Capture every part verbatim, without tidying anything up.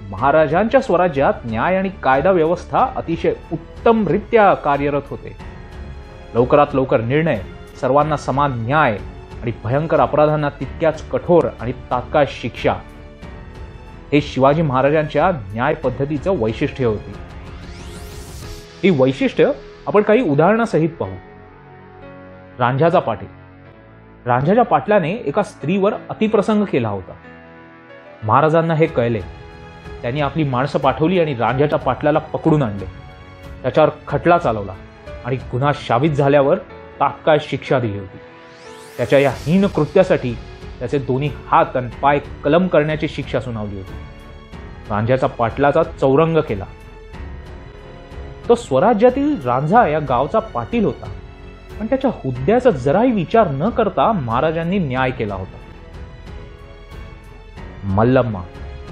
महाराजांच्या स्वराज्यात न्याय आणि कायदा व्यवस्था अतिशय उत्तमरित्या कार्यरत होते. लवकरात लवकर निर्णय, सर्वांना समान न्याय आणि भयंकर अपराधांना तितक्याच कठोर आणि तात्काळ शिक्षा, हे शिवाजी महाराजांच्या न्याय पद्धतीचं वैशिष्ट्य होती. ही वैशिष्ट्य आपण काही उदाहरणासहित पाहू. रांझ्याचा पाटील. रांझ्याच्या पाटलाने एका स्त्रीवर अतिप्रसंग केला होता. महाराजांना हे कळले. त्यांनी आपली माणसं पाठवली आणि रांझ्याच्या पाटलाला पकडून आणले. त्याच्यावर खटला चालवला आणि गुन्हा साबित झाल्यावर तात्काळ शिक्षा दिली होती. त्याच्या या हीन कृत्यासाठी त्याचे दोन्ही हात आणि पाय कलम करण्याची शिक्षा सुनावली होती. रांझ्याचा पाटलाचा चौरंग केला. तो स्वराज्यातील रांझा या गावचा पाटील होता, पण त्याच्या हुद्द्याचा जराही विचार न करता महाराजांनी न्याय केला होता. मल्लम्मा.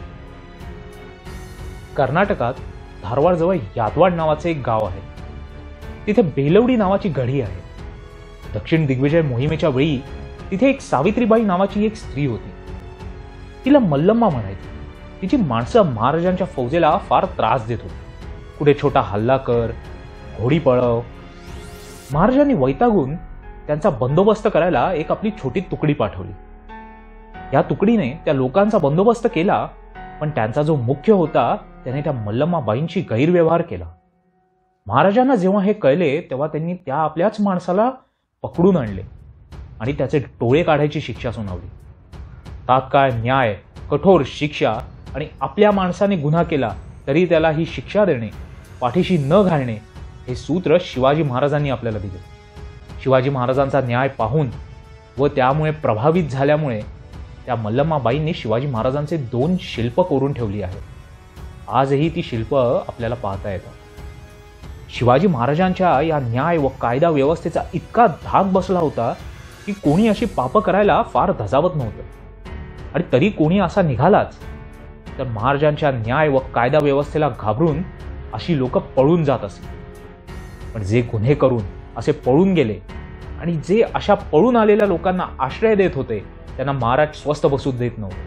कर्नाटकात धारवाडजवळ यादवाड नावाचे एक गाव आहे. तिथे बेलवडी नावाची गढी आहे. दक्षिण दिग्विजय मोहिमेच्या वेळी तिथे एक सावित्रीबाई नावाची एक स्त्री होती. तिला मल्लम्मा म्हणायची. तिची माणसं महाराजांच्या फौजेला फार त्रास देत होती. कुठे छोटा हल्ला कर, घोडी पळव. महाराजांनी वैतागून त्यांचा बंदोबस्त करायला एक आपली छोटी तुकडी पाठवली. या तुकडीने त्या लोकांचा बंदोबस्त केला, पण त्यांचा जो मुख्य होता त्याने त्या मल्लम्माबाईंशी गैरव्यवहार केला. महाराजांना जेव्हा हे कळले तेव्हा त्यांनी त्या आपल्याच माणसाला पकडून आणले आणि त्याचे डोळे काढायची शिक्षा सुनावली. तात्काळ न्याय, कठोर शिक्षा आणि आपल्या माणसाने गुन्हा केला तरी त्याला ही शिक्षा देणे, पाठीशी न घालणे, हे सूत्र शिवाजी महाराजांनी आपल्याला दिले. शिवाजी महाराजांचा न्याय पाहून व त्यामुळे प्रभावित झाल्यामुळे त्या मल्लम्माबाईंनी शिवाजी महाराजांचे दोन शिल्प कोरून ठेवली आहेत. आजही ती शिल्प आपल्याला पाहता येतात. शिवाजी महाराजांच्या या न्याय व कायदा व्यवस्थेचा इतका धाक बसला होता की कोणी अशी पापं करायला फार धजावत नव्हतं. आणि तरी कोणी असा निघालाच तर महाराजांच्या न्याय व कायदा व्यवस्थेला घाबरून अशी लोक पळून जात असे. पण जे गुन्हे करून असे पळून गेले आणि जे अशा पळून आलेल्या लोकांना आश्रय देत होते त्यांना महाराज स्वस्थ बसू देत नव्हते.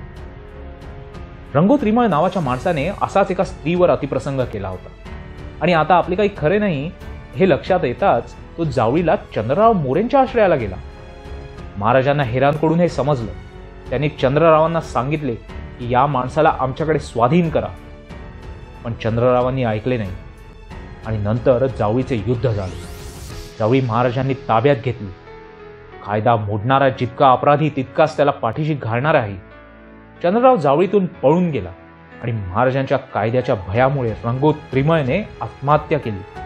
रंगोत्रिमळ नावाच्या माणसाने असाच एका स्त्रीवर अतिप्रसंग केला होता आणि आता आपले काही खरे नाही हे लक्षात येताच तो जावळीला चंद्रराव मोरेंच्या आश्रयाला गेला. महाराजांना हेरांकडून हे समजलं. त्यांनी चंद्ररावांना सांगितले की या माणसाला आमच्याकडे स्वाधीन करा, पण चंद्ररावांनी ऐकले नाही आणि नंतर जावळीचे युद्ध झाले. जावळी महाराजांनी ताब्यात घेतली. कायदा मोडणारा जितका अपराधी तितकाच त्याला पाठीशी घालणाराही. चंद्रराव जावळीतून पळून गेला आणि महाराजांच्या कायद्याच्या भयामुळे रंगोत्रिमळने आत्महत्या केली.